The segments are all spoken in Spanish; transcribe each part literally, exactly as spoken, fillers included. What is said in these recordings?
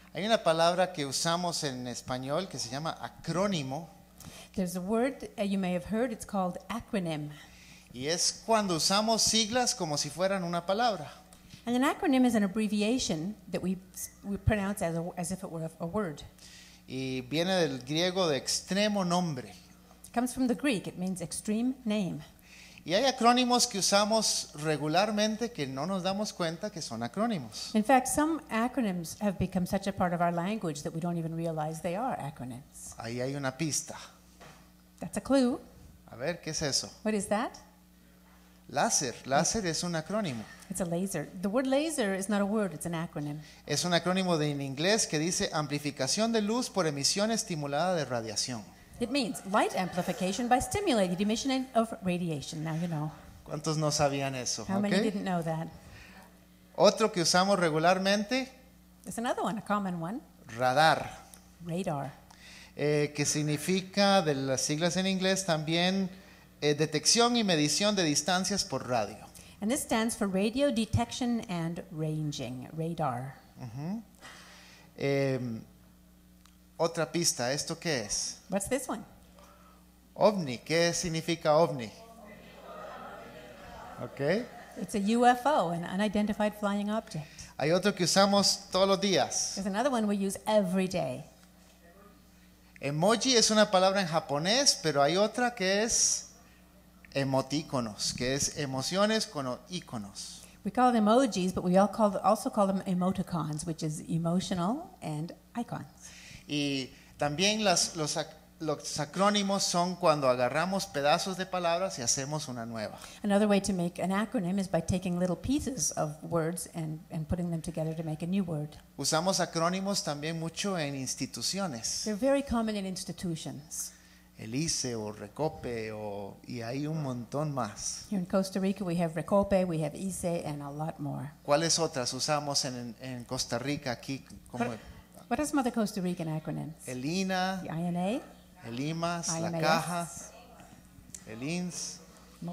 Hay una palabra que usamos en español que se llama acrónimo. There's a word uh, you may have heard, it's called acronym. Y es cuando usamos siglas como si fueran una palabra. And an acronym is an abbreviation that we, we pronounce as, a, as if it were a, a word. Y viene del griego de extremo nombre. It comes from the Greek, it means extreme name. Y hay acrónimos que usamos regularmente que no nos damos cuenta que son acrónimos. In fact, some acronyms have become such a part of our language that we don't even realize they are acronyms. Ahí hay una pista. That's a clue. A ver, ¿qué es eso? What is that? Láser. Láser es un acrónimo. It's a laser. The word laser is not a word, it's an acronym. Es un acrónimo de, en inglés que dice amplificación de luz por emisión estimulada de radiación. It means light amplification by stimulated emission of radiation. Now you know. ¿Cuántos no sabían eso? How many ¿Ok? didn't know that? Otro que usamos regularmente, There's another one, a common one, radar, radar. eh, que significa, de las siglas en inglés, también eh, detección y medición de distancias por radio. And this stands for radio detection and ranging, radar. Ujú. Eh, otra pista, ¿esto qué es? What's this one? OVNI, ¿qué significa OVNI? Ok. It's a U F O, an unidentified flying object. Hay otro que usamos todos los días. There's another one we use every day. Emoji es una palabra en japonés, pero hay otra que es emotíconos, que es emociones con íconos. We call them emojis, but we all call, also call them emoticons, which is emotional and icons. Y también las, los, ac- los acrónimos son cuando agarramos pedazos de palabras y hacemos una nueva. Another way to make an acronym is by taking little pieces of words and, and putting them together to make a new word. Usamos acrónimos también mucho en instituciones. They're very common in institutions. El I C E o Recope o, y hay un montón más. Here in Costa Rica, we have Recope, we have I C E, and a lot more. ¿Cuáles otras usamos en, en Costa Rica aquí? Como What are some other Costa Rican acronyms? el I N A, The I N A, el I M A S, I la M A Caja, S, el I N S, no.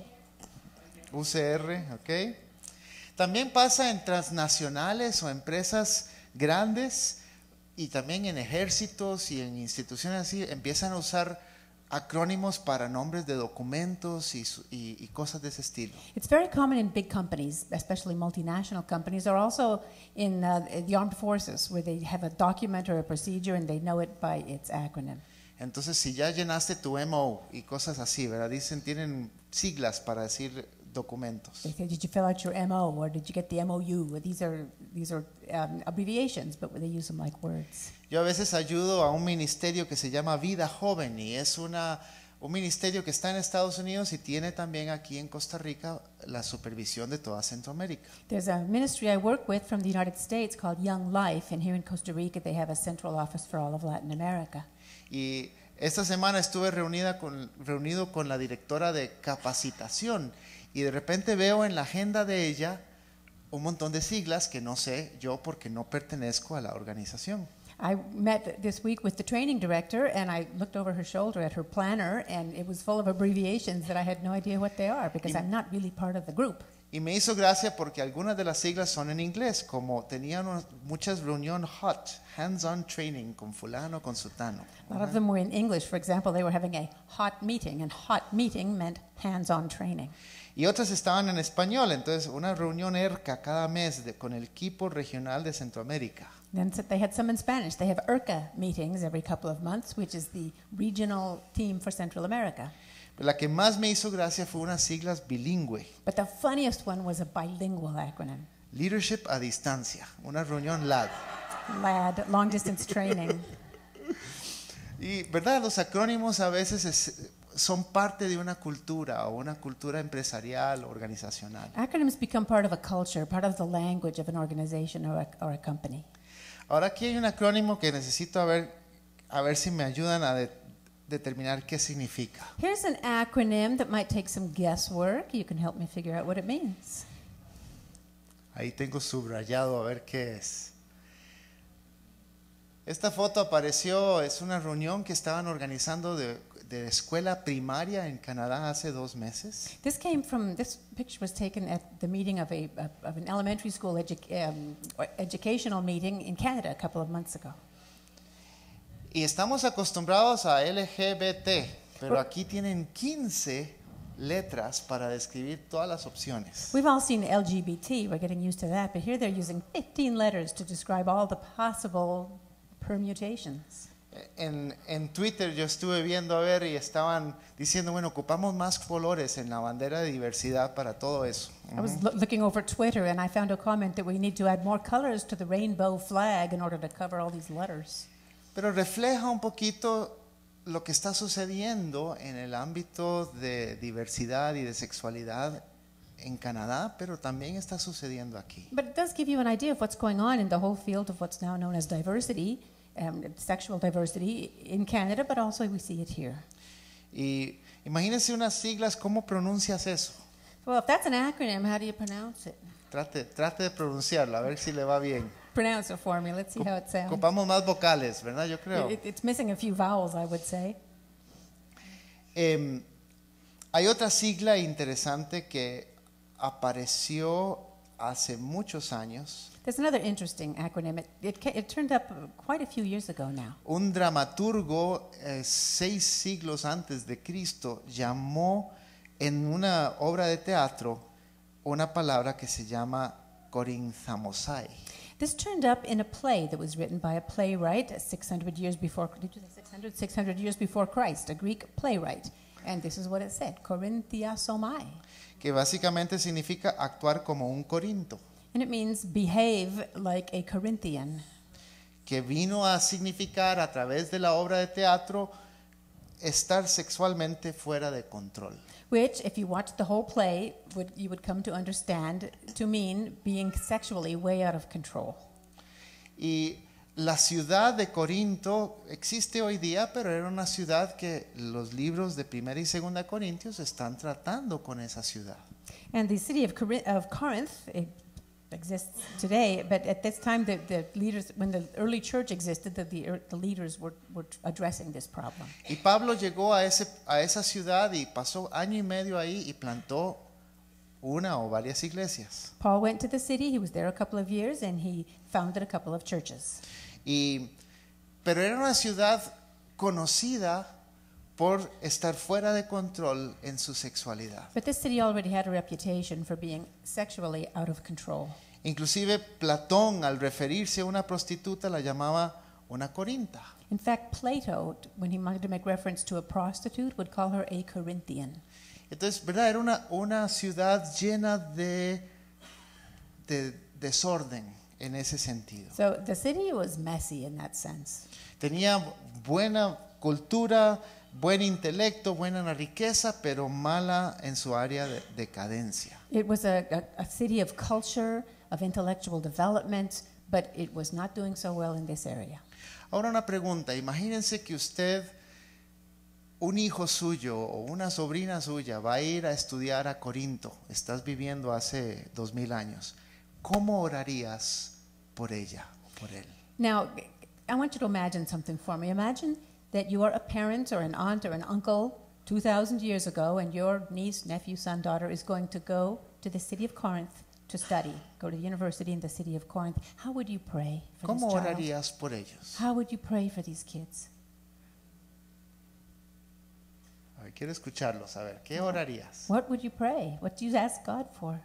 U C R, ¿ok? También pasa en transnacionales o empresas grandes y también en ejércitos y en instituciones así, empiezan a usar acrónimos para nombres de documentos y, su- y, y cosas de ese estilo. It's very common in big companies, especially multinational companies, or also in uh, the armed forces, where they have a document or a procedure and they know it by its acronym. Entonces, si ya llenaste tu M O y cosas así, ¿verdad? Dicen, tienen siglas para decir documentos. They say, did you fill out your M O, or did you get the M O U? These are, these are um, abbreviations, but they use them like words. Yo a veces ayudo a un ministerio que se llama Vida Joven y es una, un ministerio que está en Estados Unidos y tiene también aquí en Costa Rica la supervisión de toda Centroamérica. There's a ministry I work with from the United States called Young Life, and here in Costa Rica they have a central office for all of Latin America. Y esta semana estuve reunida con, reunido con la directora de capacitación y de repente veo en la agenda de ella un montón de siglas que no sé yo porque no pertenezco a la organización. I met this week with the training director, and I looked over her shoulder at her planner, and it was full of abbreviations that I had no idea what they are because I'm not really part of the group. Y me hizo gracia porque algunas de las siglas son en inglés, como tenían unas- muchas reuniones hot, hands-on training con fulano, con sutano. A lot of them were in English. For example, they were having a hot meeting, and hot meeting meant hands-on training. Y otras estaban en español, entonces una reunión ERCA cada mes de- con el equipo regional de Centroamérica. Then s- they had some in Spanish. They have IRCA meetings every couple of months, which is the regional team for Central America. La que más me hizo gracia fue unas siglas bilingüe, But the funniest one was a bilingual acronym. Leadership a distancia, una reunión L A D. L A D, long distance training. Y verdad, los acrónimos a veces es- son parte de una cultura o una cultura empresarial o organizacional. Acronyms become part of a culture, part of the language of an organization or a, or a company. Ahora aquí hay un acrónimo que necesito a ver, a ver si me ayudan a de- determinar qué significa. Here's an acronym that might take some guesswork. You can help me figure out what it means. Ahí tengo subrayado a ver qué es. Esta foto apareció, es una reunión que estaban organizando de, de escuela primaria en Canadá hace dos meses. This came from, this picture was taken at the meeting of, a, of an elementary school edu um, educational meeting in Canada a couple of months ago. Y estamos acostumbrados a L G B T, pero aquí tienen quince letras para describir todas las opciones. We've all seen L G B T, we're getting used to that, but here they're using fifteen letters to describe all the possible permutations. En, en Twitter yo estuve viendo a ver y estaban diciendo, bueno, ocupamos más colores en la bandera de diversidad para todo eso. I was loo- looking over Twitter and I found a comment that we need to add more colors to the rainbow flag in order to cover all these letters. Pero refleja un poquito lo que está sucediendo en el ámbito de diversidad y de sexualidad en Canadá, pero también está sucediendo aquí. But it does give you an idea of what's going on in the whole field of what's now known as diversity, um, sexual diversity in Canada, but also we see it here. Y imagínense unas siglas, ¿cómo pronuncias eso? Well, if that's an acronym, how do you pronounce it? Trate, trate de pronunciarlo, a ver si le va bien. Pronounce it for me. Let's see how it sounds. Ocupamos más vocales, ¿verdad? Yo creo. It, it's missing a few vowels, I would say. Eh, hay otra sigla interesante que apareció hace muchos años. There's another interesting acronym. It, it, ca- it turned up quite a few years ago now. Un dramaturgo eh, seis siglos antes de Cristo llamó en una obra de teatro una palabra que se llama corinzamosai. This turned up in a play that was written by a playwright six hundred years before, did you say six hundred? six hundred years before Christ, a Greek playwright. And this is what it said, Corinthiasomai. Que básicamente significa actuar como un Corinto, And it means behave like a Corinthian. que vino a significar a través de la obra de teatro estar sexualmente fuera de control. Which, if you watched the whole play, would, you would come to understand to mean being sexually way out of control. Y la ciudad de Corinto existe hoy día, pero era una ciudad que los libros de Primera y Segunda Corintios están tratando con esa ciudad. And the city of, Cori- of Corinth it exists today, but at this time, the, the leaders, when the early church existed, the, the, ear- the leaders were, were addressing this problem. Y Pablo llegó a, ese, a esa ciudad y pasó año y medio ahí y plantó una o varias iglesias. Paul went to the city, he was there a couple of years, and he founded a couple of churches. Y, pero era una ciudad conocida por estar fuera de control en su sexualidad. But this city already had a reputation for being sexually out of control. Inclusive Platón, al referirse a una prostituta, la llamaba una corinta. In fact, Plato, when he wanted to make reference to a prostitute, would call her a Corinthian. Entonces, ¿verdad? Era una, una ciudad llena de, de desorden en ese sentido. So the city was messy in that sense. Tenía buena cultura, buen intelecto, buena riqueza, pero mala en su área de decadencia. It was a, a, a city of culture, of intellectual development, but it was not doing so well in this area. Ahora una pregunta, imagínense que usted, un hijo suyo o una sobrina suya va a ir a estudiar a Corinto, estás viviendo hace dos mil años, ¿cómo orarías por ella o por él? Now, I want you to imagine something for me. Imagine that you are a parent or an aunt or an uncle two thousand years ago, and your niece, nephew, son, daughter is going to go to the city of Corinth to study, go to the university in the city of Corinth. How would you pray for this ¿Cómo child? orarías por ellos? How would you pray for these kids? A ver, quiero escucharlos, a ver, ¿qué orarías? What would you pray? What do you ask God for?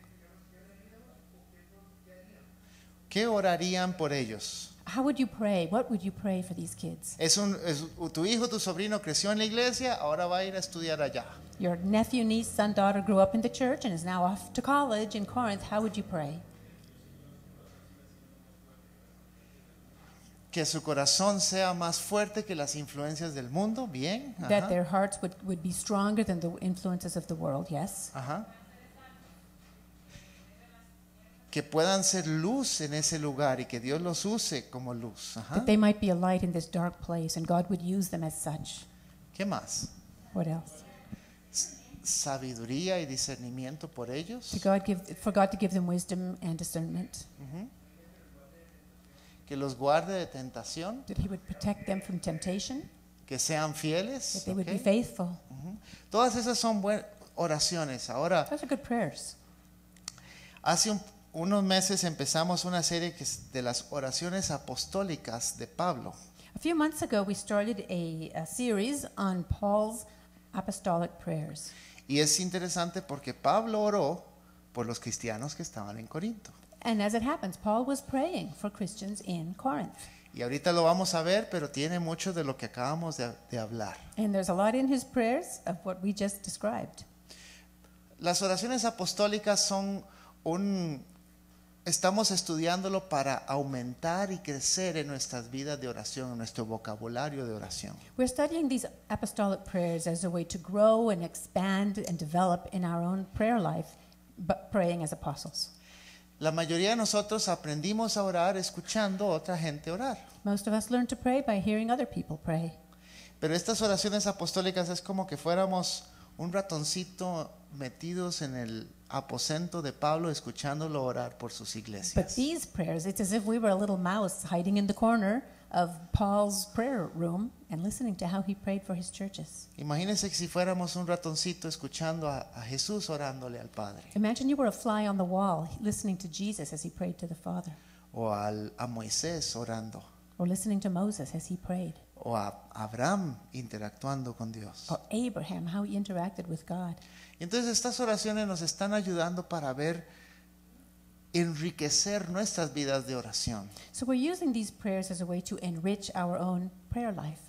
¿Qué orarían por ellos? How would you pray? What would you pray for these kids? Es un, es, tu hijo, tu sobrino creció en la iglesia, ahora va a ir a estudiar allá. Your nephew, niece, son, daughter grew up in the church and is now off to college in Corinth. How would you pray? Que su corazón sea más fuerte que las influencias del mundo, bien. That Ajá. their hearts would, would be stronger than the influences of the world, yes. Ajá. Que puedan ser luz en ese lugar y que Dios los use como luz. Ajá. That they might be a light in this dark place and God would use them as such. ¿Qué más? What else? S- Sabiduría y discernimiento por ellos. To God give, for God to give them wisdom and discernment. Ujú. Que los guarde de tentación. That He would protect them from temptation. que sean that fieles. they would be ¿ok? faithful. Ujú. Todas esas son buenas oraciones. Ahora, Those are good prayers. hace un- unos meses empezamos una serie que es de las oraciones apostólicas de Pablo. A few months ago, we started a, a series on Paul's apostolic prayers. Y es interesante porque Pablo oró por los cristianos que estaban en Corinto. And as it happens, Paul was praying for Christians in Corinth. Y ahorita lo vamos a ver, pero tiene mucho de lo que acabamos de, de hablar. And there's a lot in his prayers of what we just described. Las oraciones apostólicas son un... Estamos estudiándolo para aumentar y crecer en nuestras vidas de oración, en nuestro vocabulario de oración. We're studying these apostolic prayers as a way to grow and expand and develop in our own prayer life, but praying as apostles. La mayoría de nosotros aprendimos a orar escuchando a otra gente orar. Most of us learn to pray by hearing other people pray. Pero estas oraciones apostólicas es como que fuéramos un ratoncito metidos en el aposento de Pablo escuchándolo orar por sus But iglesias. these prayers, it's as if we were a little mouse hiding in the corner of Paul's prayer room and listening to how he prayed for his churches. Imagínense que si fuéramos un ratoncito escuchando a, a Jesús orándole al Padre, Imagine you were a fly on the wall listening to Jesus as he prayed to the Father, o al, a Moisés orando, or listening to Moses as he prayed, o a Abraham interactuando con Dios. or Abraham, how he interacted with God. Y entonces estas oraciones nos están ayudando para ver, enriquecer nuestras vidas de oración. So we're using these prayers as a way to enrich our own prayer life.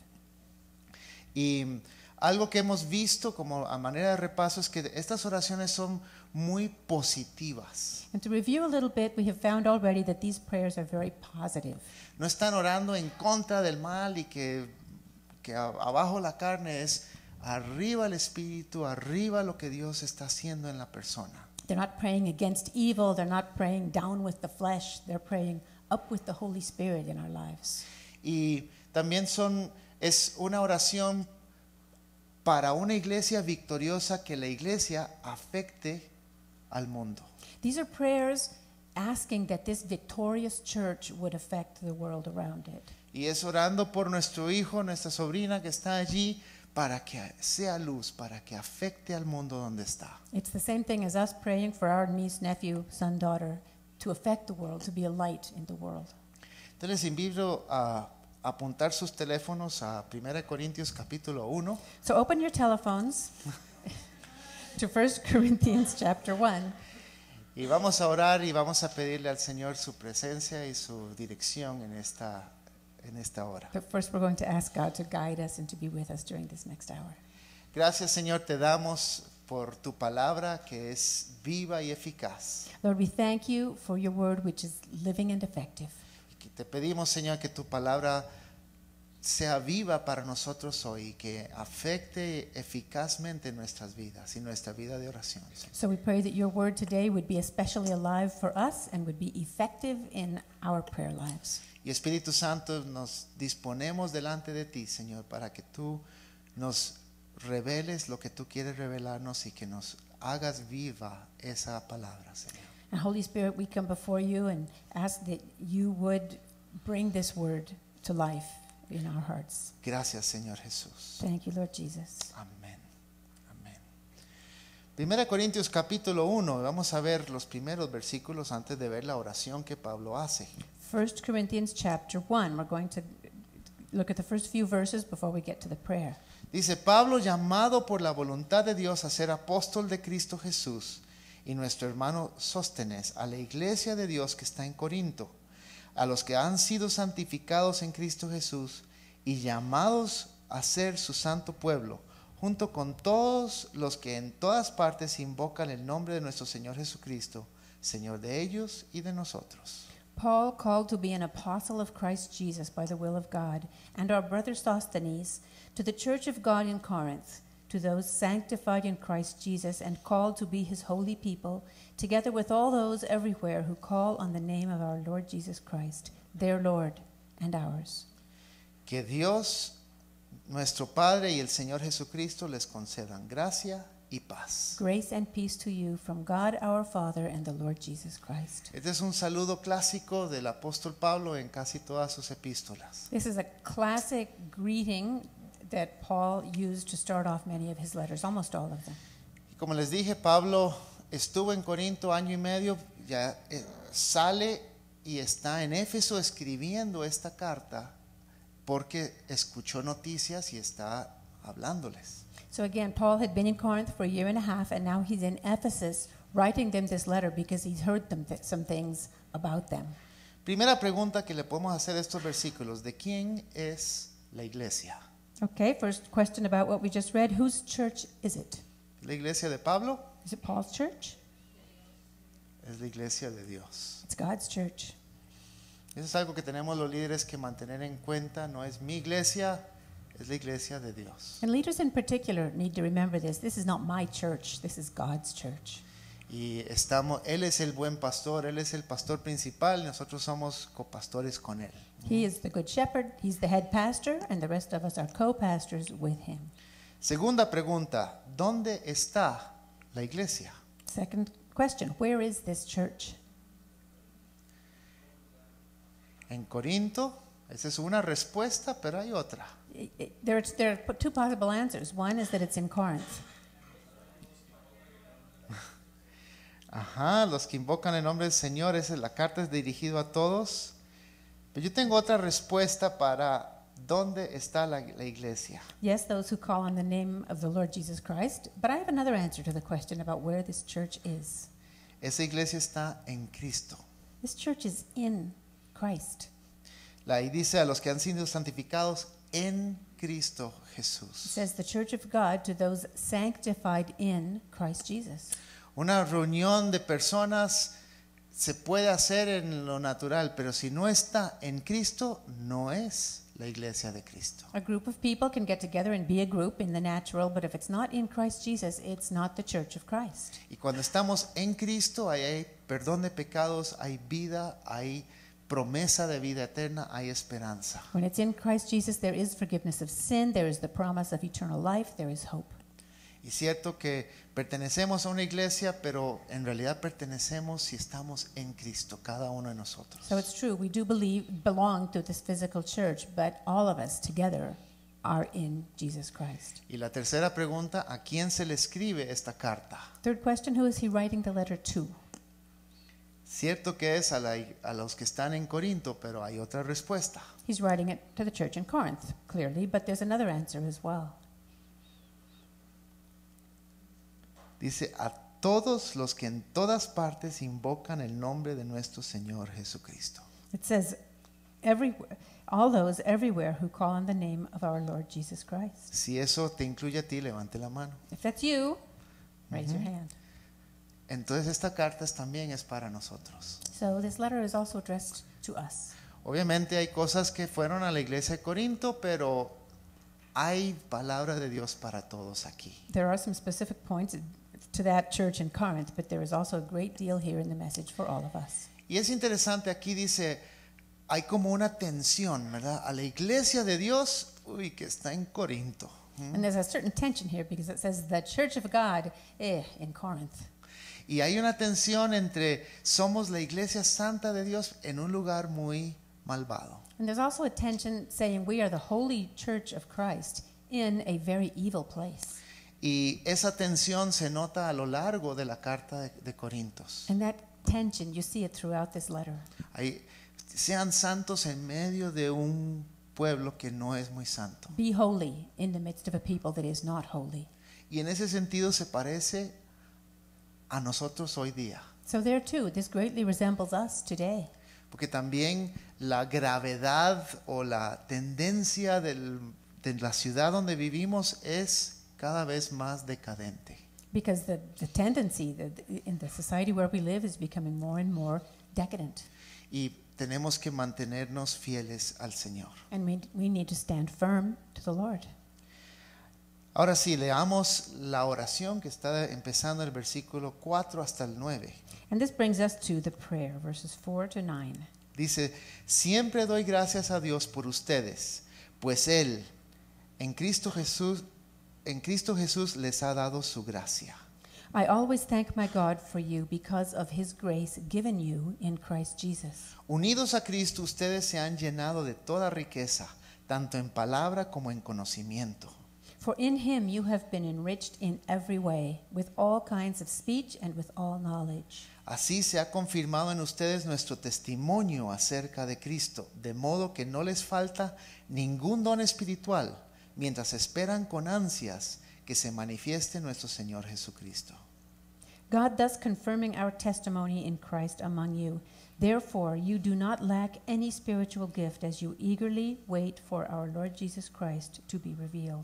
Y algo que hemos visto como a manera de repaso es que estas oraciones son muy positivas. And to review a little bit, we have found already that these prayers are very positive. No están orando en contra del mal y que, que a- abajo la carne, es arriba el espíritu, arriba lo que Dios está haciendo en la persona. They're not praying against evil. They're not praying down with the flesh. They're praying up with the Holy Spirit in our lives. Y también son, es una oración para una iglesia victoriosa, que la iglesia afecte al mundo. These are prayers asking that this victorious church would affect the world around it. Y es orando por nuestro hijo, nuestra sobrina que está allí, para que sea luz, para que afecte al mundo donde está. It's the same thing as us praying for our niece, nephew, son, daughter to affect the world, to be a light in the world. Entonces les invito a apuntar sus teléfonos a primera Corintios capítulo uno. So open your telephones to First Corinthians chapter one. Y vamos a orar y vamos a pedirle al Señor su presencia y su dirección en esta, en esta hora. But first we're going to ask God to guide us and to be with us during this next hour. Gracias, Señor, te damos por tu palabra que es viva y eficaz. Lord, we thank you for your word, which is living and effective. Y te pedimos, Señor, que tu palabra sea viva para nosotros hoy y que afecte eficazmente nuestras vidas y nuestra vida de oración, Señor. So we pray that your word today would be especially alive for us and would be effective in our prayer lives. Y Espíritu Santo, nos disponemos delante de ti, Señor, para que tú nos reveles lo que tú quieres revelarnos y que nos hagas viva esa palabra, Señor. And Holy Spirit, we come before you and ask that you would bring this word to life in our hearts. Gracias, Señor Jesús. Thank you, Lord Jesus. Amén. Amén. Primera Corintios capítulo uno, vamos a ver los primeros versículos antes de ver la oración que Pablo hace. First Corinthians chapter one. We're going to look at the first few verses before we get to the prayer. Dice, Pablo, llamado por la voluntad de Dios a ser apóstol de Cristo Jesús, y nuestro hermano Sóstenes, a la iglesia de Dios que está en Corinto, a los que han sido santificados en Cristo Jesús y llamados a ser su santo pueblo, junto con todos los que en todas partes invocan el nombre de nuestro Señor Jesucristo, Señor de ellos y de nosotros. Paul, called to be an apostle of Christ Jesus by the will of God, and our brother Sosthenes, to the church of God in Corinth, to those sanctified in Christ Jesus and called to be his holy people, together with all those everywhere who call on the name of our Lord Jesus Christ, their Lord and ours. Que Dios, nuestro Padre y el Señor Jesucristo les concedan gracia y paz. Grace and peace to you from God our Father and the Lord Jesus Christ. Este es un saludo clásico del apóstol Pablo en casi todas sus epístolas. This is a classic greeting that Paul used to start off many of his letters, almost all of them. Y como les dije, Pablo estuvo en Corinto año y medio, ya eh, sale y está en Éfeso escribiendo esta carta porque escuchó noticias y está hablándoles. So again, Paul had been in Corinth for a year and a half, and now he's in Ephesus writing them this letter because he's heard them th- some things about them. Primera pregunta que le podemos hacer a estos versículos: ¿de quién es la iglesia? Okay, first question about what we just read. Whose church is it? ¿La iglesia de Pablo? Is it Paul's church? Es la iglesia de Dios. It's God's church. Eso es algo que tenemos los líderes que mantener en cuenta. No es mi iglesia, es la iglesia de Dios. And leaders in particular need to remember this. This is not my church. This is God's church. Y estamos, Él es el buen pastor, Él es el pastor principal, nosotros somos copastores con Él. He is the good shepherd. He's the head pastor, and the rest of us are co-pastors with him. Segunda pregunta: ¿dónde está la iglesia? Second question, where is this church? En Corinto. Esa es una respuesta, pero hay otra. I- I- There are, there are two possible answers. One is that it's in Corinth. Ajá, los que invocan el nombre del Señor, esa es la carta, es dirigido a todos. Pero yo tengo otra respuesta para dónde está la, la iglesia. Yes, those who call on the name of the Lord Jesus Christ. But I have another answer to the question about where this church is. Esa iglesia está en Cristo. This church is in Christ. La, y dice a los que han sido santificados en Cristo It Jesús. says the church of God to those sanctified in Christ Jesus. Una reunión de personas se puede hacer en lo natural, pero si no está en Cristo, no es la iglesia de Cristo. A group of people can get together and be a group in the natural, but if it's not in Christ Jesus, it's not the church of Christ. Y cuando estamos en Cristo, ahí hay perdón de pecados, hay vida, hay promesa de vida eterna, hay esperanza. When it's in Christ Jesus, there is forgiveness of sin, there is the promise of eternal life, there is hope. Y cierto que pertenecemos a una iglesia, pero en realidad pertenecemos si estamos en Cristo, cada uno de nosotros. So it's true, we do believe belong to this physical church, but all of us together are in Jesus Christ. Y la tercera pregunta: ¿a quién se le escribe esta carta? Third question, who is he writing the letter to? Cierto que es a, la, a los que están en Corinto, pero hay otra respuesta. He's writing it to the church in Corinth, clearly, but there's another answer as well. Dice: a todos los que en todas partes invocan el nombre de nuestro Señor Jesucristo. It says, everywhere, all those everywhere who call on the name of our Lord Jesus Christ. Si eso te incluye a ti, levante la mano. If that's you, raise your hand. Entonces esta carta es, también es para nosotros. So this letter is also addressed to us. Obviamente hay cosas que fueron a la iglesia de Corinto, pero hay palabra de Dios para todos aquí. There are some specific points to that church in Corinth, but there is also a great deal here in the message for all of us. Y es interesante, aquí dice, hay como una tensión, ¿verdad? A la iglesia de Dios, uy, que está en Corinto. ¿Mm? And there's a certain tension here because it says the church of God eh, in Corinth. Y hay una tensión entre somos la iglesia santa de Dios en un lugar muy malvado. And there's also a tension saying we are the holy church of Christ in a very evil place. Y esa tensión se nota a lo largo de la carta de, de Corintios. And that tension, you see it throughout this letter. Hay, sean santos en medio de un pueblo que no es muy santo. Be holy in the midst of a people that is not holy. Y en ese sentido se parece a nosotros hoy día. So there too, this greatly resembles us today. Porque también la gravedad o la tendencia del, de la ciudad donde vivimos es cada vez más decadente. Because the, the tendency the, the- in the society where we live is becoming more and more decadent. Y tenemos que mantenernos fieles al Señor. And we, we need to stand firm to the Lord. Ahora sí, leamos la oración que está empezando el versículo cuatro hasta el nueve. And this brings us to the prayer, verses four to nine. Dice: siempre doy gracias a Dios por ustedes, pues Él, en Cristo Jesús, en Cristo Jesús les ha dado su gracia. I always thank my God for you because of his grace given you in Christ Jesus. Unidos a Cristo, ustedes se han llenado de toda riqueza, tanto en palabra como en conocimiento. For in him you have been enriched in every way, with all kinds of speech and with all knowledge. Así se ha confirmado en ustedes nuestro testimonio acerca de Cristo, de modo que no les falta ningún don espiritual, mientras esperan con ansias que se manifieste nuestro Señor Jesucristo. God thus confirming our testimony in Christ among you. Therefore, you do not lack any spiritual gift as you eagerly wait for our Lord Jesus Christ to be revealed.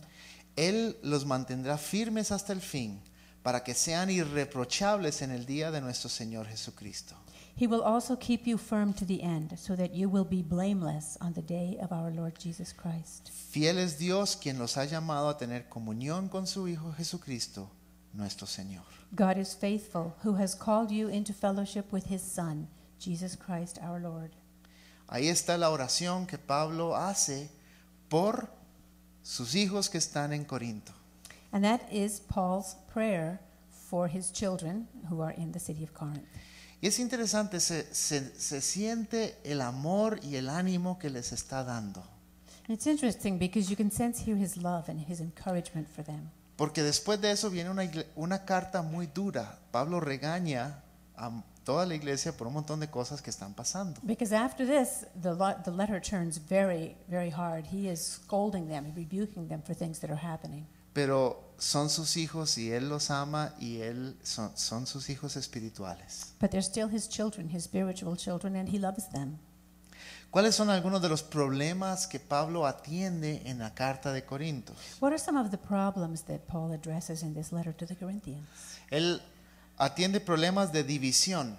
Él los mantendrá firmes hasta el fin, para que sean irreprochables en el día de nuestro Señor Jesucristo. He will also keep you firm to the end, so that you will be blameless on the day of our Lord Jesus Christ. Fiel es Dios quien los ha llamado a tener comunión con su Hijo Jesucristo, nuestro Señor. God is faithful, who has called you into fellowship with his Son, Jesus Christ our Lord. Ahí está la oración que Pablo hace por sus hijos que están en Corinto. And that is Paul's prayer for his children who are in the city of Corinth. Y es interesante, se, se, se siente el amor y el ánimo que les está dando. And it's interesting because you can sense here his love and his encouragement for them. Porque después de eso viene una, igle- una carta muy dura. Pablo regaña a toda la iglesia por un montón de cosas que están pasando. Because after this, the, lo- the letter turns very, very hard. He is scolding them and rebuking them for things that are happening. Pero son sus hijos y él los ama y él son, son sus hijos espirituales. But they're still his children, his spiritual children, and he loves them. ¿Cuáles son algunos de los problemas que Pablo atiende en la carta de Corintios? What are some of the problems that Paul addresses in this letter to the Corinthians? Él atiende problemas de división,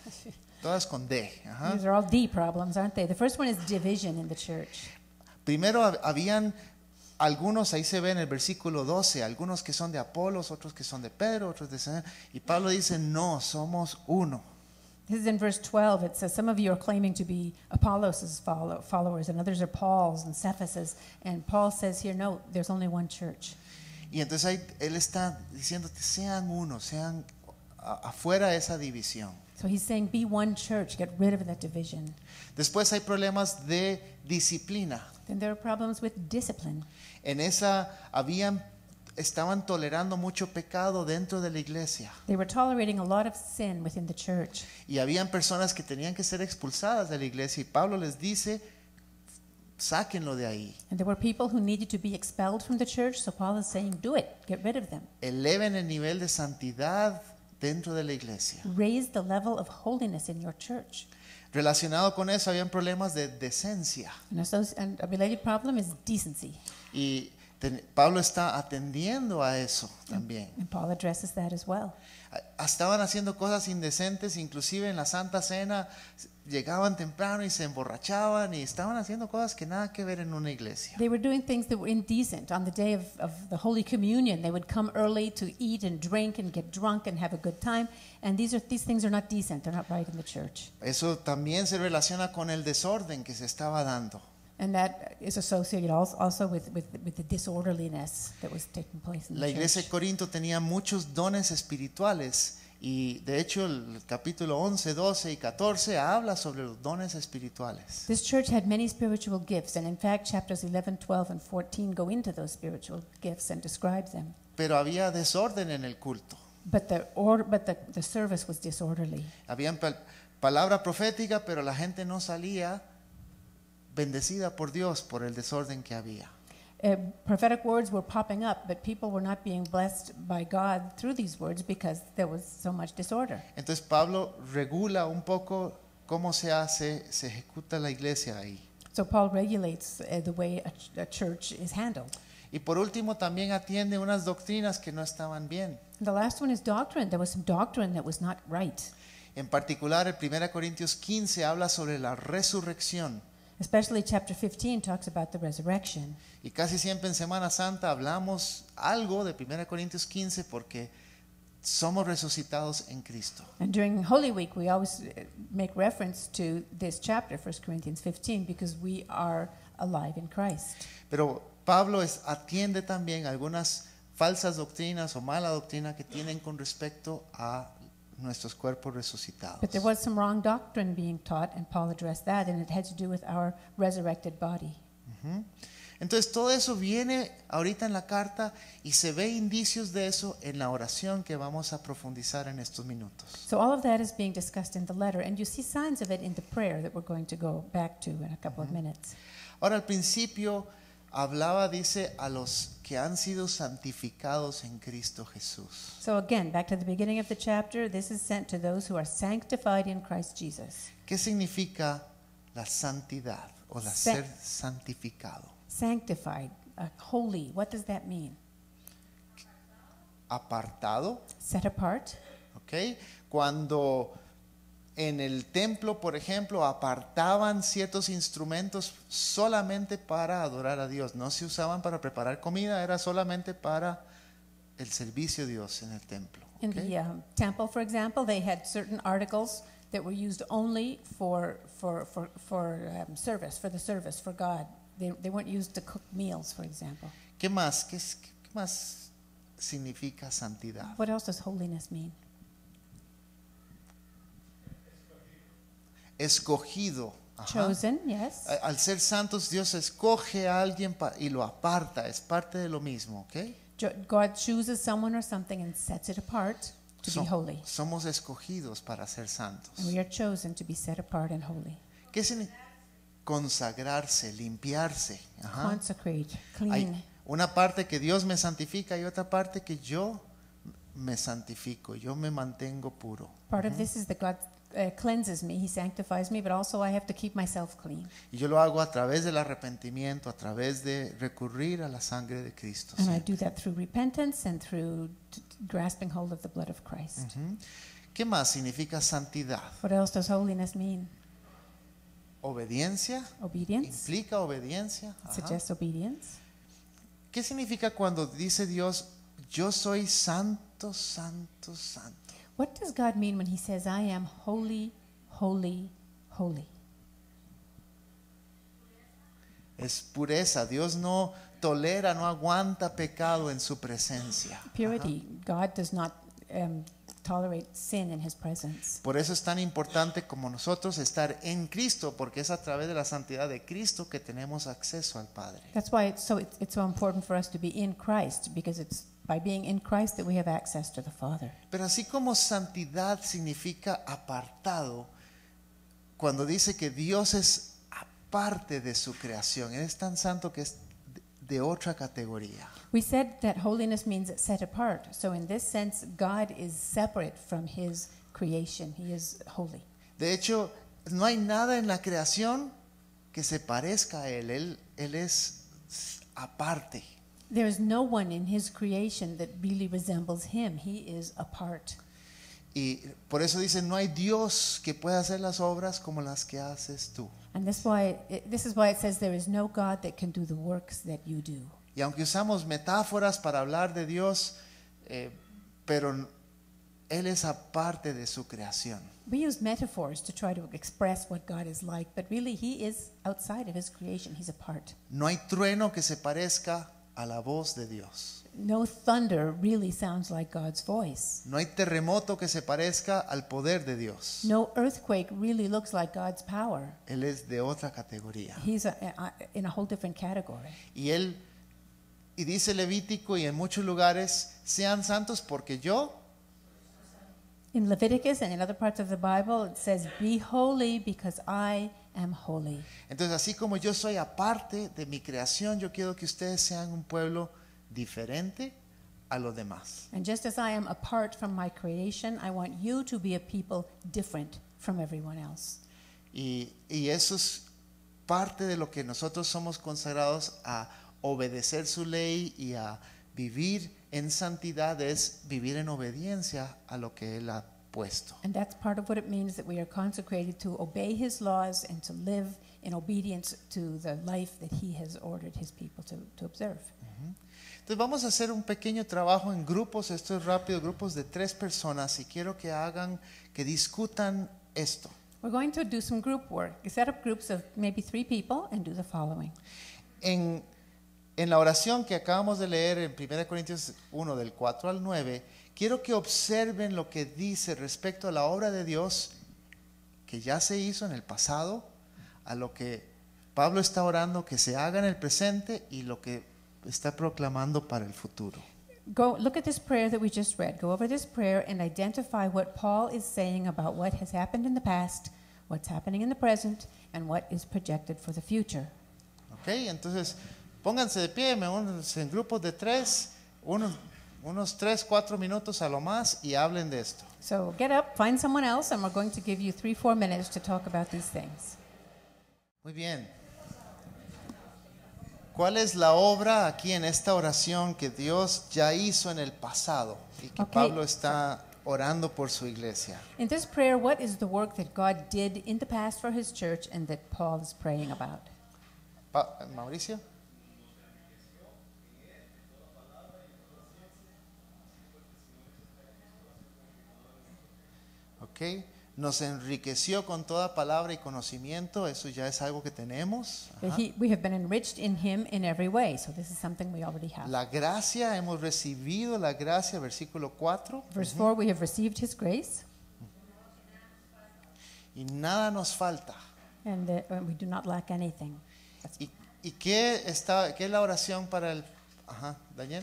todas con D. Ajá. These are all D problems, aren't they? The first one is division in the church. Primero hab- habían algunos, ahí se ve en el versículo doce, algunos que son de Apolos, otros que son de Pedro, otros de San- y Pablo dice, no, somos uno. This is in verse twelve. It says, some of you are claiming to be Apollos' follow- followers, and others are Paul's and Cephas's. And Paul says here, no, there's only one church. Y entonces ahí él está diciendo que sean uno, sean a- afuera de esa división. So he's saying, be one church, get rid of that division. Después hay problemas de disciplina. Then there are problems with discipline. En esa habían estaban tolerando mucho pecado dentro de la iglesia They were tolerating a lot of sin within the church. y habían personas que tenían que ser expulsadas de la iglesia y Pablo les dice, sáquenlo de ahí, And there were people who needed to be expelled from the church, so Paul is saying, do it, get rid of them. eleven el nivel de santidad dentro de la iglesia. Raise the level of holiness in your church. Relacionado con eso habían problemas de decencia And, associ- and a related problem is decency. y ten- Pablo está atendiendo a eso también. And Paul addresses that as well. A- Estaban haciendo cosas indecentes, inclusive en la Santa Cena llegaban temprano y se emborrachaban y estaban haciendo cosas que nada que ver en una iglesia. They were doing things that were indecent. On the day of, of the Holy Communion, they would come early to eat and drink and get drunk and have a good time. And these are these things are not decent. They're not right in the church. Eso también se relaciona con el desorden que se estaba dando. And that is associated also, also with, with, with the disorderliness that was taking place in the La iglesia de church. Corinto tenía muchos dones espirituales y de hecho el capítulo once, doce y catorce habla sobre los dones espirituales. This church had many spiritual gifts, and in fact, chapters eleven, twelve, and fourteen go into those spiritual gifts and describe them. Pero había desorden en el culto. But the order, but the, the service was disorderly. Habían pal- palabra profética, pero la gente no salía bendecida por Dios por el desorden que había. Uh, prophetic words were popping up, but people were not being blessed by God through these words because there was so much disorder. Entonces Pablo regula un poco cómo se hace, se ejecuta la iglesia ahí. So Paul regulates uh, the way a, ch- a church is handled. Y por último también atiende unas doctrinas que no estaban bien. And the last one is doctrine. There was some doctrine that was not right. En particular, el primero Corintios quince habla sobre la resurrección. Especially chapter fifteen talks about the resurrection. Y casi siempre en Semana Santa hablamos algo de primero Corintios quince porque somos resucitados en Cristo. And during Holy Week, we always uh, make reference to this chapter, First Corinthians fifteen, because we are alive in Christ. Pero Pablo es, atiende también algunas falsas doctrinas o mala doctrina que tienen con respecto a nuestros cuerpos resucitados. But there was some wrong doctrine being taught, and Paul addressed that, and it had to do with our resurrected body. Ujú. Entonces todo eso viene ahorita en la carta y se ve indicios de eso en la oración que vamos a profundizar en estos minutos. So all of that is being discussed in the letter, and you see signs of it in the prayer that we're going to go back to in a couple of minutes. Ahora al principio hablaba, dice, a los que han sido santificados en Cristo Jesús. So again, back to the beginning of the chapter, this is sent to those who are sanctified in Christ Jesus. ¿Qué significa la santidad o la Sa- ser santificado? Sanctified, uh, holy, what does that mean? Apartado, Set apart. ¿ok? Cuando en el templo, por ejemplo, apartaban ciertos instrumentos solamente para adorar a Dios. No se usaban para preparar comida, era solamente para el servicio a Dios en el templo. In ¿ok? the um, temple, for example, they had certain articles that were used only for for for for um, service, for the service for God. They they weren't used to cook meals, for example. ¿Qué más? ¿Qué, es- qué más significa santidad? What else does holiness mean? Escogido. Ajá. Chosen, yes. A- Al ser santos, Dios escoge a alguien pa- y lo aparta. Es parte de lo mismo, ¿ok? Jo- God chooses someone or something and sets it apart to So- be holy, somos escogidos para ser santos. and we are chosen to be set apart and holy. ¿Qué significa consagrarse, limpiarse? Ajá. Consecrate, Hay clean. una parte que Dios me santifica y otra parte que yo me santifico, yo me mantengo puro. Part of this is that God uh, cleanses me, He sanctifies me, but also I have to keep myself clean. Y yo lo hago a través del arrepentimiento, a través de recurrir a la sangre de Cristo. And I siempre. do that through repentance and through t- t- grasping hold of the blood of Christ. Ujú. ¿Qué más significa santidad? What else does holiness mean? Obediencia. Obedience. Implica obediencia. It Ajá. suggests obedience. ¿Qué significa cuando dice Dios, yo soy santo, santo, santo? What does God mean when He says, I am holy, holy, holy? Es pureza. Dios no tolera, no aguanta pecado en su presencia. Purity. God does not um, tolerate sin in His presence. Por eso es tan importante como nosotros estar en Cristo, porque es a través de la santidad de Cristo que tenemos acceso al Padre. That's why it's so, it's, it's so important for us to be in Christ, because it's by being in Christ that we have access to the Father. Pero así como santidad significa apartado, cuando dice que Dios es aparte de su creación, Él es tan santo que es de otra categoría. We said that holiness means set apart. So in this sense, God is separate from His creation. He is holy. De hecho, no hay nada en la creación que se parezca a Él. Él, él es aparte. There is no one in His creation that really resembles Him. He is apart. Y por eso dice, no hay Dios que pueda hacer las obras como las que haces tú. And this why it, this is why it says there is no God that can do the works that you do. Y aunque usamos metáforas para hablar de Dios, eh, pero Él es aparte de su creación. We use metaphors to try to express what God is like, but really He is outside of His creation. He's apart. No hay trueno que se parezca a la voz de Dios. No thunder really sounds like God's voice. No hay terremoto que se parezca al poder de Dios. No earthquake really looks like God's power. Él es de otra categoría. He's a, a, in a whole different category. Y él, y dice Levítico y en muchos lugares, sean santos porque yo, In Leviticus and in other parts of the Bible, it says, "Be holy because I am holy." entonces así como yo soy aparte de mi creación, yo quiero que ustedes sean un pueblo diferente a los demás. And just as I am apart from my creation, I want you to be a people different from everyone else. Y, y eso es parte de lo que nosotros somos consagrados a obedecer su ley y a vivir en santidad, es vivir en obediencia a lo que Él ha puesto. And that's part of what it means that we are consecrated to obey His laws and to live in obedience to the life that He has ordered His people to, to observe. Entonces vamos a hacer un pequeño trabajo en grupos, esto es rápido, grupos de tres personas y quiero que hagan, que discutan esto. We're going to do some group work. We set up groups of maybe three people and do the following. En, en la oración que acabamos de leer en primera Corintios uno del cuatro al nueve, quiero que observen lo que dice respecto a la obra de Dios que ya se hizo en el pasado, a lo que Pablo está orando que se haga en el presente y lo que está proclamando para el futuro. Go look at this prayer that we just read. Go over this prayer and identify what Paul is saying about what has happened in the past, what's happening in the present, and what is projected for the future. Ok, entonces pónganse de pie, me unen en grupos de tres, unos, unos tres, cuatro minutos a lo más y hablen de esto. So get up, find someone else, and we're going to give you three, four minutes to talk about these things. Muy bien. ¿Cuál es la obra aquí en esta oración que Dios ya hizo en el pasado y que Ok. Pablo está orando por su iglesia? In this prayer, what is the work that God did in the past for his church and that Paul is praying about? Pa- Mauricio. Ok, nos enriqueció con toda palabra y conocimiento, eso ya es algo que tenemos. That Ajá. he, we have been enriched in him in every way, so this is something we already have. La gracia, hemos recibido la gracia, versículo cuatro. Verse four, we have received his grace, Y nada nos falta. and uh, we do not lack anything. ¿Y, y qué, está, qué es la oración para el... Ajá, Daniel.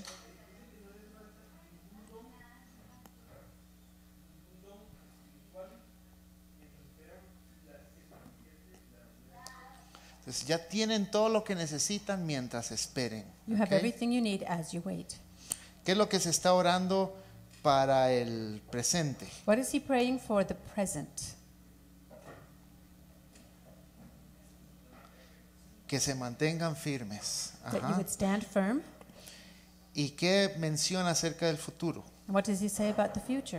Entonces ya tienen todo lo que necesitan mientras esperen. You have ¿ok? everything you need as you wait. ¿Qué es lo que se está orando para el presente? What is he praying for the present? Que se mantengan firmes. That you Ajá. would stand firm. ¿Y qué menciona acerca del futuro? And what does he say about the future?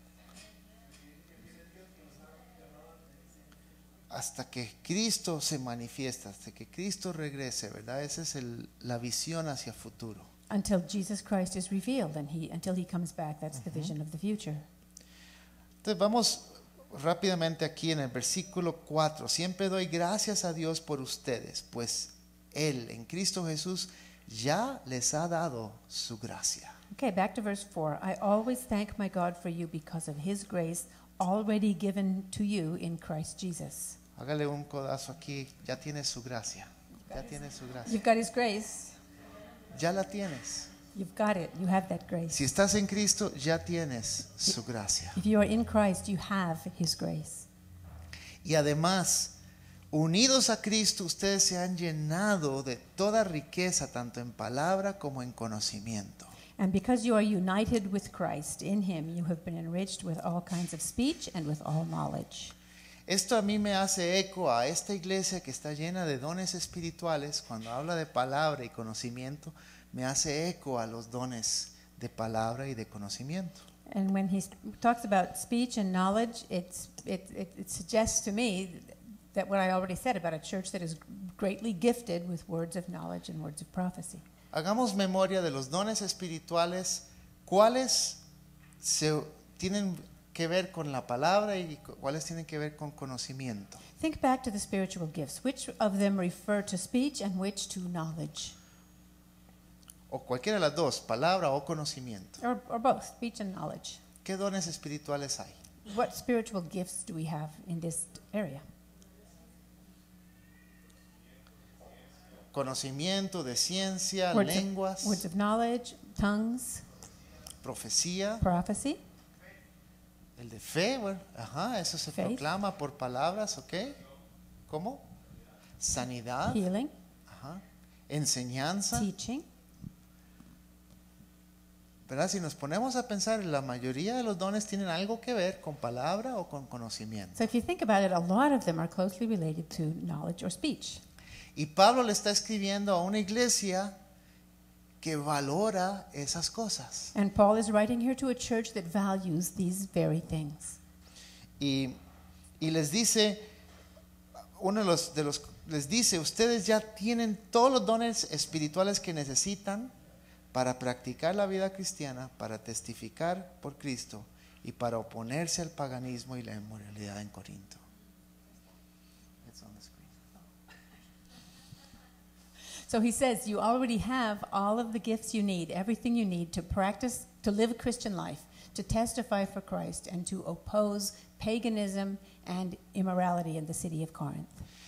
Hasta que Cristo se manifiesta, hasta que Cristo regrese, ¿verdad? Esa es el- la visión hacia futuro. Until Jesus Christ is revealed and he until he comes back, that's the vision of the future. Entonces vamos rápidamente aquí en el versículo cuatro. Siempre doy gracias a Dios por ustedes, pues Él en Cristo Jesús ya les ha dado su gracia. Okay, back to verse four. I always thank my God for you because of his grace already given to you in Christ Jesus. Hágale un codazo aquí, ya tienes su gracia. Ya tienes su gracia. You've got his grace. Ya la tienes. You've got it. You have that grace. Si estás en Cristo, ya tienes su gracia. If you are in Christ, you have his grace. Y además, unidos a Cristo, ustedes se han llenado de toda riqueza, tanto en palabra como en conocimiento. And because you are united with Christ in him, you have been enriched with all kinds of speech and with all knowledge. Esto a mí me hace eco a esta iglesia que está llena de dones espirituales. Cuando habla de palabra y conocimiento, me hace eco a los dones de palabra y de conocimiento. And when he talks about speech and knowledge, it's, it, it, it suggests to me that what I already said about a church that is greatly gifted with words of knowledge and words of prophecy. Hagamos memoria de los dones espirituales, cuáles se tienen que ver con la palabra y cu- cuáles tienen que ver con conocimiento. Think back to the spiritual gifts. Which of them refer to speech and which to knowledge? O cualquiera de las dos, palabra o conocimiento. Or, or both, speech and knowledge. ¿Qué dones espirituales hay? What spiritual gifts do we have in this area? Conocimiento de ciencia, Words of, lenguas, words of knowledge, tongues, profecía, prophecy, el de fe, bueno, ajá, eso se Faith. proclama por palabras, ¿ok? ¿Cómo? Sanidad, healing, ajá, enseñanza, teaching. ¿verdad? Si nos ponemos a pensar, la mayoría de los dones tienen algo que ver con palabra o con conocimiento. So if you think about it, a lot of them are closely related to knowledge or speech. Y Pablo le está escribiendo a una iglesia que valora esas cosas. And Paul is writing here to a church that values these very things. Y, y les dice, uno de los, de los, les dice, ustedes ya tienen todos los dones espirituales que necesitan para practicar la vida cristiana, para testificar por Cristo y para oponerse al paganismo y la inmoralidad en Corinto. It's on the screen. So he says, you already have all of the gifts you need, everything you need to practice, to live a Christian life, to testify for Christ, and to oppose paganism and immorality in the city of Corinth.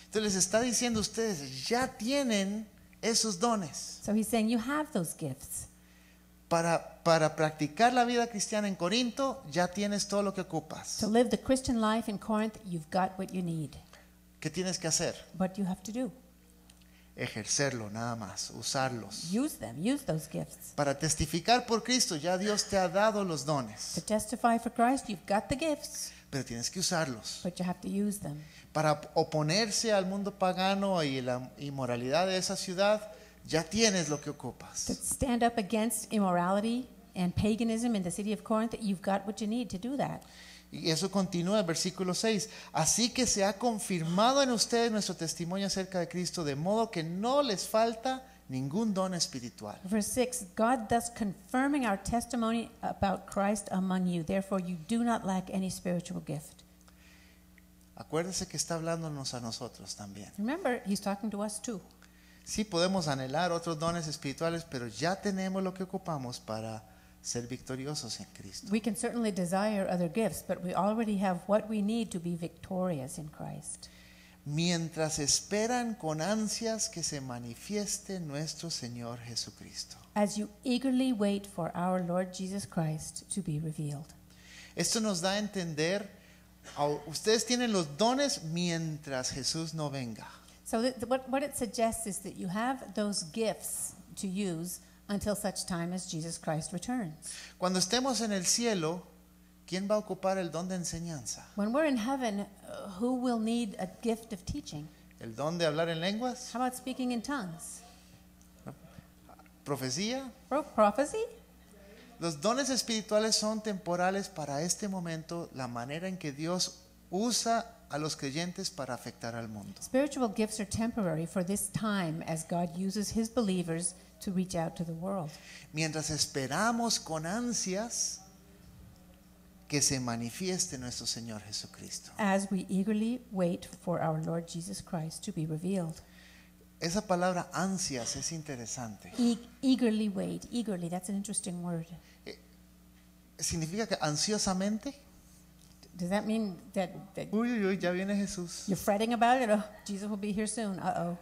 Entonces les está diciendo a ustedes, ya tienen esos dones. So he's saying you have those gifts. Para, para practicar la vida cristiana en Corinto, ya tienes todo lo que ocupas. To live the Christian life in Corinth, you've got what you need. ¿Qué tienes que hacer? What you have to do. Ejercerlo nada más, usarlos. Use them. Use those gifts. Para testificar por Cristo, ya Dios te ha dado los To dones, testify for Christ, you've got the gifts, pero tienes que usarlos. but you have to use them. Para oponerse al mundo pagano y la inmoralidad de esa ciudad, ya tienes lo que To ocupas. stand up against immorality and paganism in the city of Corinth, you've got what you need to do that. Y eso continúa en versículo seis. Así que se ha confirmado en ustedes nuestro testimonio acerca de Cristo, de modo que no les falta ningún don espiritual. Verse six, God thus confirming our testimony about Christ among you, therefore you do not lack any spiritual gift. Acuérdese que está hablándonos a nosotros también. Remember, he's talking to us too. Sí podemos anhelar otros dones espirituales, pero ya tenemos lo que ocupamos para ser victoriosos en Cristo. We can certainly desire other gifts, but we already have what we need to be victorious in Christ. Mientras esperan con ansias que se manifieste nuestro Señor Jesucristo. As you eagerly wait for our Lord Jesus Christ to be revealed. Esto nos da a entender, a- ustedes tienen los dones mientras Jesús no venga. So that, what, what it suggests is that you have those gifts to use until such time as Jesus Christ returns. Cuando estemos en el cielo, ¿quién va a ocupar el don de enseñanza? When we're in heaven, uh, who will need a gift of teaching? ¿El don de hablar en lenguas? How about speaking in tongues? ¿Profecía? Pro- prophecy? Los dones espirituales son temporales para este momento, la manera en que Dios usa a los creyentes para afectar al mundo. Spiritual gifts are temporary for this time as God uses his believers to reach out to the world. Mientras esperamos con ansias que se manifieste nuestro Señor Jesucristo. As we eagerly wait for our Lord Jesus Christ to be revealed. Esa palabra ansias es interesante. E- eagerly wait. Eagerly, that's an interesting word. Significa que ansiosamente, Does that mean that, that uy, uy, uy, ya viene Jesús. you're fretting about it? Oh, Jesus will be here soon. Uh-oh.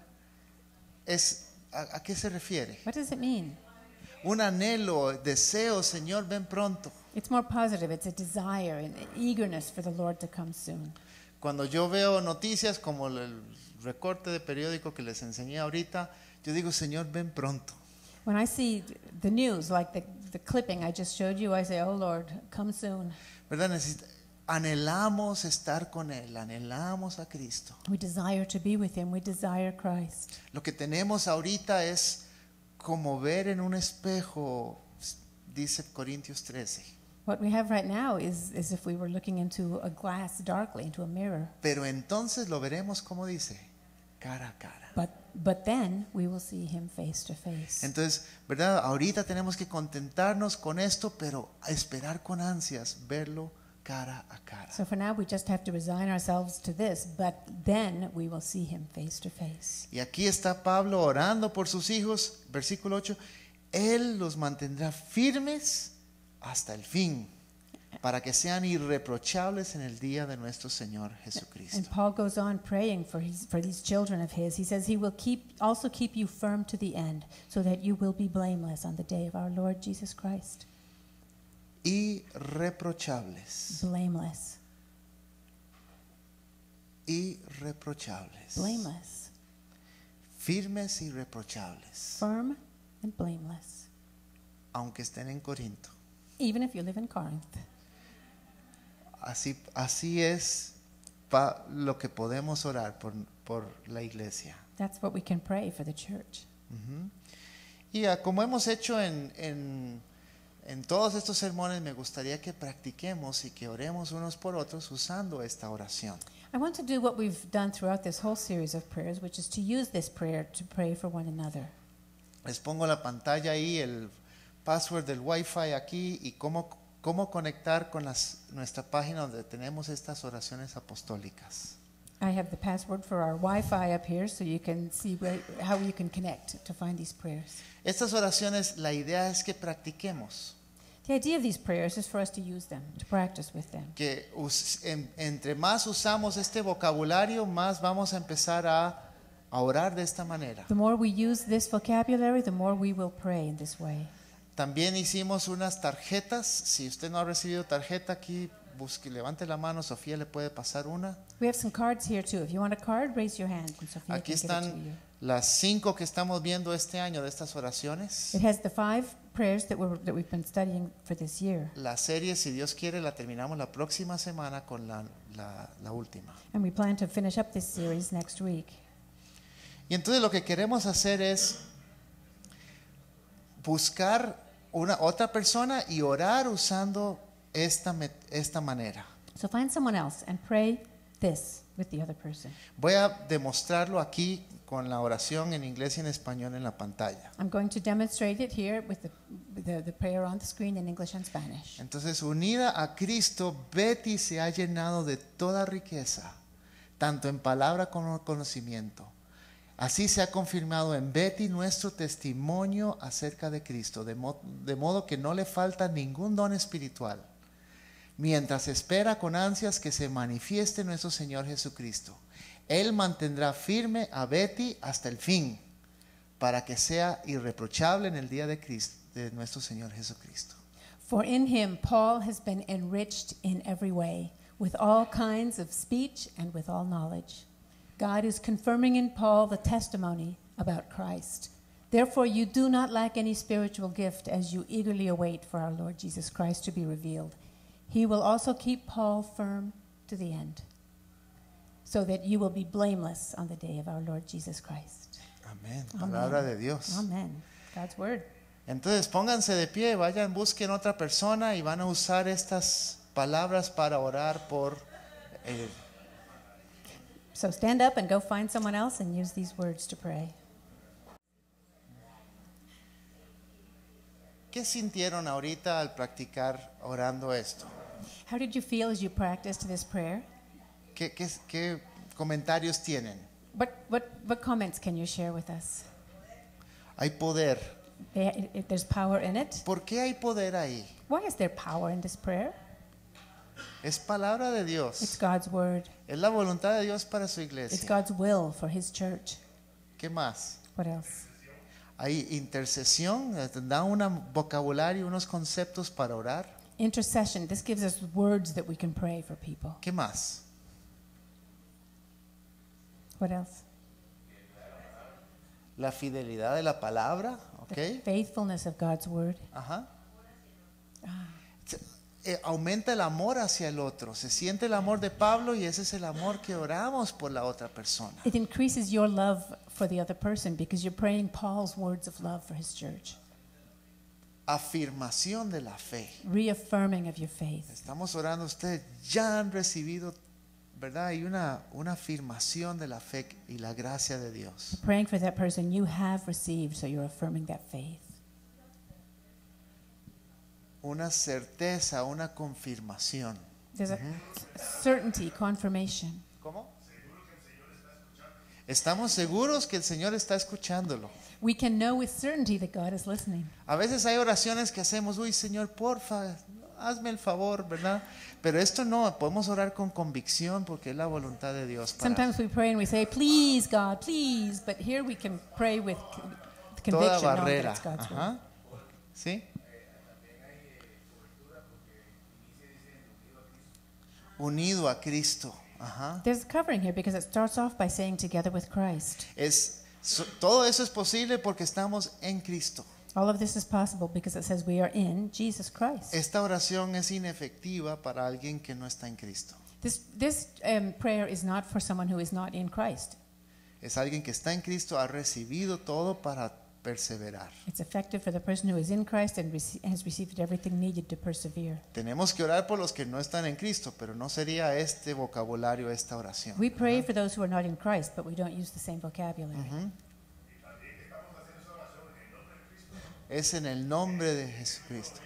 Es, ¿a, a qué se refiere? What does it mean? Un anhelo, deseo, Señor, ven pronto. It's more positive. It's a desire and eagerness for the Lord to come soon. Cuando yo veo noticias como el recorte de periódico que les enseñé ahorita, yo digo, Señor, ven pronto. When I see the news, like the, the clipping I just showed you, I say, oh Lord, come soon. ¿Verdad? Necesita- anhelamos estar con Él, anhelamos a Cristo. We desire to be with him. We desire Christ. Lo que tenemos ahorita es como ver en un espejo, dice Corintios trece. What we have right now is as if we were looking into a glass darkly, into a mirror. Pero entonces lo veremos, como dice, cara a cara. But, but then we will see him face to face. Entonces, ¿verdad? Ahorita tenemos que contentarnos con esto, pero esperar con ansias verlo cara a cara. So for now, we just have to resign ourselves to this, but then we will see him face to face. Y aquí está Pablo orando por sus hijos, versículo ocho, Él los mantendrá firmes hasta el fin, para que sean irreprochables en el día de nuestro Señor And Jesucristo. Paul goes on praying for his, for these children of his. He says he will keep also keep you firm to the end, so that you will be blameless on the day of our Lord Jesus Christ. Irreprochables, Blameless, irreprochables, blameless, firmes y irreprochables, firm and blameless. aunque estén en Corinto. Even if you live in Corinth. Así, así es pa- lo que podemos orar por, por la iglesia. That's what we can pray for the church. Ujú. Y ah, como hemos hecho en, en, en todos estos sermones, me gustaría que practiquemos y que oremos unos por otros usando esta oración. I want to do what we've done throughout this whole series of prayers, which is to use this prayer to pray for one another. Les pongo la pantalla ahí, el password del Wi-Fi aquí y cómo, cómo conectar con las, nuestra página donde tenemos estas oraciones apostólicas. I have the password for our Wi-Fi up here, so you can see where, how you can connect to find these prayers. Estas oraciones, la idea es que practiquemos. The idea of these prayers is for us to use them, to practice with them. Que us- en- entre más usamos este vocabulario, más vamos a empezar a, a orar de esta manera. The more we use this vocabulary, the more we will pray in this way. También hicimos unas tarjetas. Si usted no ha recibido tarjeta aquí, busque, levante la mano. Sofía le puede pasar una. We have some cards here too. If you want a card, raise your hand and Sophia Aquí can give it to están you. las cinco que estamos viendo este año de estas oraciones. It has the five prayers that, we're, that we've been studying for this year. La serie, si Dios quiere, la terminamos la próxima semana con la, la, la última. And we plan to finish up this series next week. Y entonces lo que queremos hacer es buscar una otra persona y orar usando esta, met- esta manera. So find someone else and pray this with the other person. Voy a demostrarlo aquí con la oración en inglés y en español en la pantalla. I'm going to demonstrate it here with the, with the, the prayer on the screen in English and Spanish. Entonces, unida a Cristo, Betty se ha llenado de toda riqueza, tanto en palabra como en conocimiento. Así se ha confirmado en Betty nuestro testimonio acerca de Cristo, de, mo- de modo que no le falta ningún don espiritual, mientras espera con ansias que se manifieste nuestro Señor Jesucristo. Él mantendrá firme a Betty hasta el fin, para que sea irreprochable en el día de, Cristo, de nuestro Señor Jesucristo. For in him Paul has been enriched in every way, with all kinds of speech and with all knowledge. God is confirming in Paul the testimony about Christ. Therefore you do not lack any spiritual gift as you eagerly await for our Lord Jesus Christ to be revealed. He will also keep Paul firm to the end, so that you will be blameless on the day of our Lord Jesus Christ. Amén. Amén. Palabra de Dios. Amen. God's word. Entonces pónganse de pie, vayan, busquen otra persona y van a usar estas palabras para orar por eh, So stand up and go find someone else and use these words to pray. ¿Qué sintieron ahorita al practicar orando esto? How did you feel as you practiced this prayer? ¿Qué, qué, qué comentarios tienen? What, what, what comments can you share with us? Hay poder. There- if There's power in it. ¿Por qué hay poder ahí? Why is there power in this prayer? Es palabra de It's Dios. God's word. Es la voluntad de Dios para su It's iglesia. God's will for his church. ¿Qué más? What else? Hay intercesión, eh, da un vocabulario, unos conceptos para orar. Intercession. This gives us words that we can pray for people. ¿Qué más? What else? La fidelidad de la palabra, The ¿ok? faithfulness of God's word. Ajá. Se- eh, aumenta el amor hacia el otro. Se siente el amor de Pablo y ese es el amor que oramos por la otra persona. It increases your love for the other person because you're praying Paul's words of love for his church. Afirmación de la fe. Reaffirming of your faith. Estamos orando, ustedes ya han recibido, ¿verdad? Hay una, una afirmación de la fe y la gracia de Dios. Praying for that person you have received, so you're affirming that faith. Una certeza, una confirmación. There's a certainty, confirmation. ¿Cómo? Estamos seguros que el Señor está escuchándolo. We can know with certainty that God is listening. A veces hay oraciones que hacemos, uy Señor, porfa, hazme el favor, ¿verdad? Pero esto no, podemos orar con convicción porque es la voluntad de Dios para Sometimes we pray and we say, please, God, please. But here we can pray with con- toda conviction, knowing that barrera. it's God's word. Ajá. ¿Sí? Unido a Cristo. Ajá. There's a covering here because it starts off by saying together with Christ. Es, so- todo eso es posible porque estamos en Cristo. All of this is possible because it says we are in Jesus Christ. Esta oración es inefectiva para alguien que no está en Cristo. This, this um, prayer is not for someone who is not in Christ. Es alguien que está en Cristo, ha recibido todo para perseverar. It's effective for the person who is in Christ and rece- has received everything needed to persevere. Tenemos que orar por los que no están en Cristo, pero no sería este vocabulario, esta oración. We pray for those who are not in Christ, but we don't use the same vocabulary. Ujú. Es en el nombre de Jesucristo.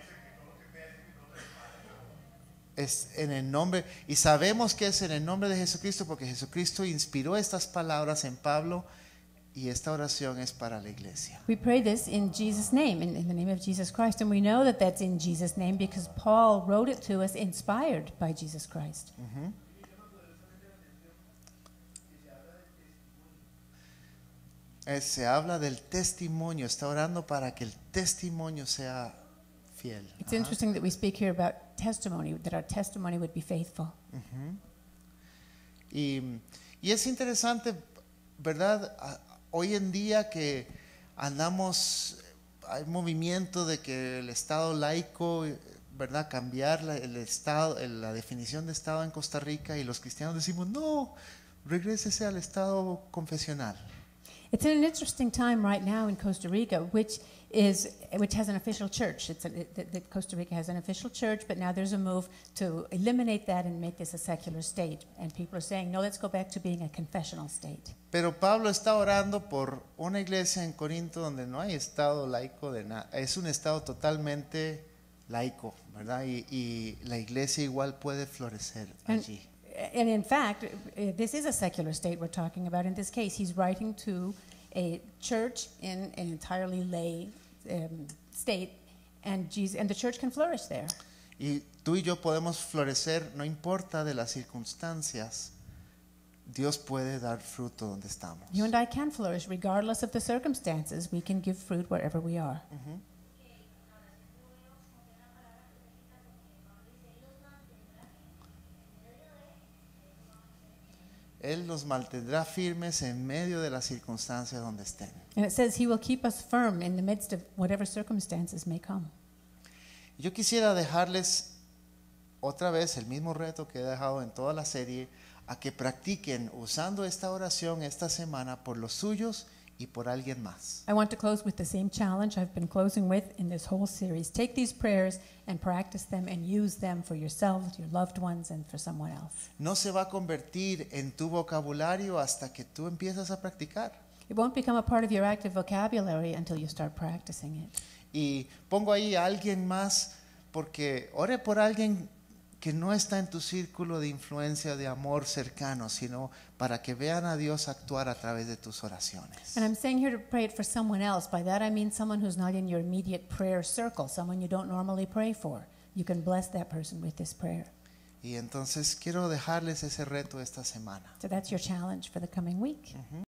Es en el nombre, y sabemos que es en el nombre de Jesucristo porque Jesucristo inspiró estas palabras en Pablo y esta oración es para la iglesia. We pray this in Jesus' name, in, in the name of Jesus Christ. And we know that that's in Jesus' name because Paul wrote it to us inspired by Jesus Christ. Ujú. Eh, se habla del testimonio, está orando para que el testimonio sea fiel. It's Ajá. interesting that we speak here about testimony, that our testimony would be faithful. Ujú. Y, y es interesante, ¿verdad? A- Hoy en día que andamos, hay movimiento de que el Estado laico, ¿verdad? Cambiar la, el estado, el- la definición de Estado en Costa Rica, y los cristianos decimos, no, regrésese al Estado confesional. It's an interesting time right now in Costa Rica, which is which has an official church. It's a, it, that- that Costa Rica has an official church, but now there's a move to eliminate that and make this a secular state. And people are saying, no, let's go back to being a confessional state. Pero Pablo está orando por una iglesia en Corinto donde no hay Estado laico de nada, es un Estado totalmente laico, ¿verdad? Y, y la iglesia igual puede florecer And, allí. and in fact, uh, this is a secular state we're talking about. In this case, he's writing to a church in an entirely lay um, state, and, Jesus, and the church can flourish there. Y tú y yo podemos florecer, no importa de las circunstancias, Dios puede dar fruto donde estamos. You and I can flourish regardless of the circumstances. We can give fruit wherever we are. Ujú. Él nos mantendrá firmes en medio de las circunstancias donde estén. And it says he will keep us firm in the midst of whatever circumstances may come. Yo quisiera dejarles otra vez el mismo reto que he dejado en toda la serie, a que practiquen usando esta oración esta semana por los suyos y por alguien más. I want to close with the same challenge I've been closing with in this whole series. Take these prayers and practice them and use them for yourself, your loved ones, and for someone else. No se va a convertir en tu vocabulario hasta que tú empiezas a practicar. It won't become a part of your active vocabulary until you start practicing it. Y pongo ahí a alguien más, porque ore por alguien que no está en tu círculo de influencia, de amor cercano, sino para que vean a Dios actuar a través de tus oraciones. And I'm saying here to pray it for someone else. By that I mean someone who's not in your immediate prayer circle, someone you don't normally pray for. You can bless that person with this prayer. Y entonces quiero dejarles ese reto esta semana. So that's your challenge for the coming week. Ujú.